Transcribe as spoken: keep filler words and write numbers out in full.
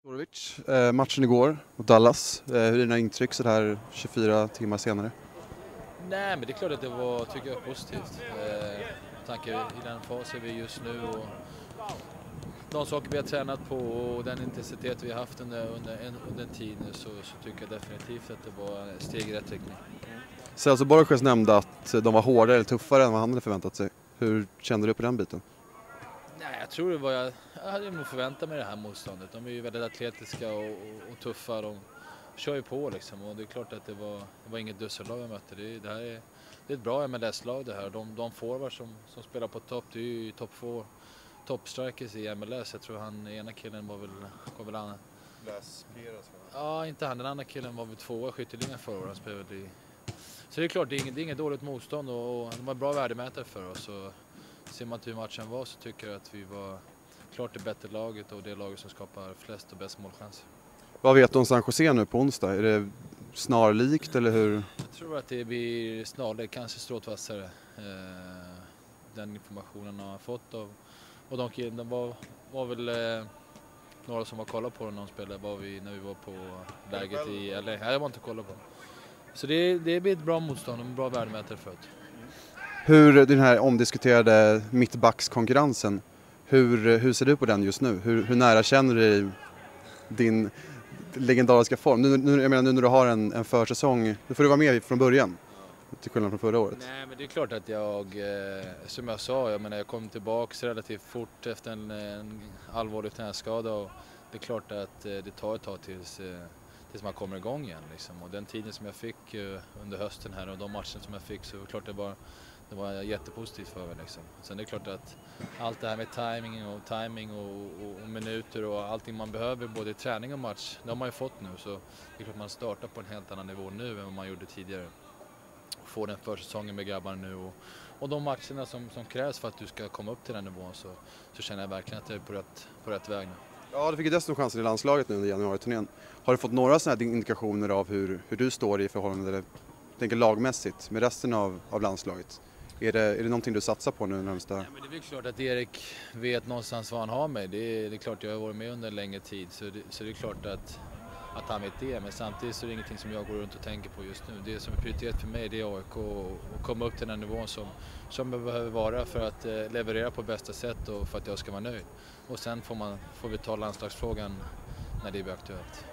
Dorovic, eh, matchen igår mot Dallas. Eh, hur är dina intryck så här tjugofyra timmar senare? Nej, men det är klart att det var, tycker jag, positivt. Eh, tanke i den fasen vi är just nu och de saker vi har tränat på och den intensitet vi har haft under, under, en, under en tid nu så, så tycker jag definitivt att det var ett steg i rätt riktning. Celso Borges nämnde att de var hårdare eller tuffare än vad han hade förväntat sig. Hur kände du på den biten? Nej, jag tror det var jag, jag hade nog förväntat mig det här motståndet. De är ju väldigt atletiska och, och, och tuffa. De kör ju på liksom och det är klart att det var, det var inget dussellag jag mötte. Det, det här är, det är ett bra M L S-lag det här. De, de forwards som, som spelar på topp, det är ju topp två toppstrikers i M L S. Jag tror han, ena killen var väl, var väl han. Läs Peras, Ja, inte han. Den andra killen var väl tvåa i skytteligan förra året. Han spelade i. Så det är klart, det är inget, det är inget dåligt motstånd och, och de var bra värdemätare för oss. Och ser man hur matchen var så tycker jag att vi var klart det bättre laget och det laget som skapar flest och bäst målchans. Vad vet du om San Jose nu på onsdag? Är det snarlikt eller hur? Jag tror att det blir snarlikt, kanske stråtvassare. Eh, den informationen har jag fått av, och de killarna var, var väl eh, några som var kollade på när de spelade var vi, när vi var på läget i L A. Nej, jag var inte kolla på. Så det, det blir ett bra motstånd och en bra värdemätare för det. Hur den här omdiskuterade mittbackskonkurrensen, hur, hur ser du på den just nu? Hur, hur nära känner du dig din legendariska form? Nu, nu, jag menar, nu när du har en, en försäsong, då får du vara med från början, till skillnad från förra året. Nej, men det är klart att jag, eh, som jag sa, jag menar jag kom tillbaka relativt fort efter en, en allvarlig knäskada och det är klart att eh, det tar ett tag tills, eh, tills man kommer igång igen liksom. Och den tiden som jag fick eh, under hösten här och de matcherna som jag fick så var det klart det var Det var jättepositivt för mig liksom. Sen det är klart att allt det här med timing och timing och, och, och minuter och allting man behöver både i träning och match, det har man ju fått nu. Så det är klart man startar på en helt annan nivå nu än vad man gjorde tidigare. Och får den försäsongen med grabbarna nu och, och de matcherna som, som krävs för att du ska komma upp till den nivån så, så känner jag verkligen att jag är på rätt, på rätt väg nu. Ja, du fick ju dessutom chansen i landslaget nu under januari-turnén. Har du fått några sådana här indikationer av hur, hur du står i förhållande, jag tänker lagmässigt, med resten av, av landslaget? Är det, är det någonting du satsar på nu närmsta? Ja, men det är väl klart att Erik vet någonstans var han har mig. Det är, det är klart jag har varit med under en längre tid så det, så det är klart att, att han vet det. Men samtidigt så är det ingenting som jag går runt och tänker på just nu. Det som är prioritet för mig det är A I K och, och komma upp till den nivån som, som jag behöver vara för att eh, leverera på bästa sätt och för att jag ska vara nöjd. Och sen får, man, får vi ta landslagsfrågan när det blir aktuellt.